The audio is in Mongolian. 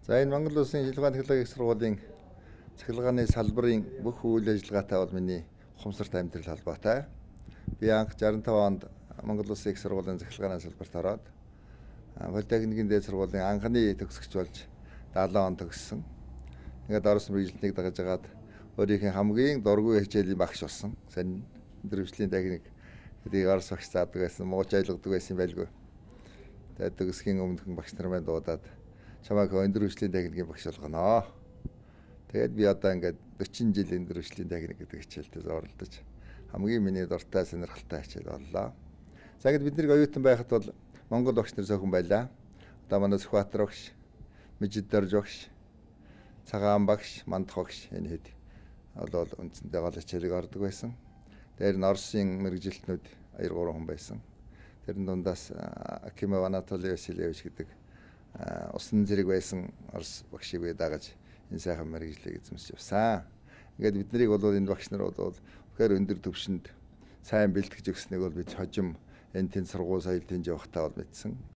За энэ Монгол Улсын шилжүүлэн технологийн их сургуулийн цахилгааны салбарын бүх үйл ажиллагаатай бол миний ухамсарт амьдрал холбоотой. Би анх 65 онд Монгол Улсын их сургуулийн цахилгааны салбарт ороод политехникийн дээд сургуулийн анхны төгсөгч болж 70 он төгссөн. Ингээд Орос мэргэжилтнийг дагаж агаад өөрийнхөө хамгийн дургүй хичээлийн багш болсон. Сайн өдрөвчлийн техник гэдгийг Орос багш заадаг байсан, мууч ойлгодог байсан байлгүй. Тэгээд төгсгийн өмнөхөн багш нар маань дуудаад чамайг өндөрвчлийн техникийн багш болгоно. Тэгээд би одоо ингээд 40 жил өндөрвчлийн техник гэдэг хичээлдээ зурлаж хамгийн миний дуртай сонирхолтой хичээл боллоо. За ингээд бид нэр оюутан байхад бол Монгол багш нар зөвхөн байлаа. Одоо манай Сүхбаатар багш, Тserендорж багш, Цагаан багш, Мандах багш энэ хэд бол үндсэндээ гол хичээлийг ордог байсан. Тэр нь Оросын мэргэжилтнүүд 2-3 хүн байсан. Тэрэн дундаас Акимов Анатолий Васильевич гэдэг усан зэрэг байсан Орос багшийг би дагаж энэ сайхан мэргэжлийг эзэмшиж явсан. Ингээд бид нарыг бол энэ багш нар бол үнэхээр өндөр түвшинд сайн бэлтгэж өгснэг бол бид хожим энэ тэн сургууль соёл тэнж явахтаа бол мэдсэн.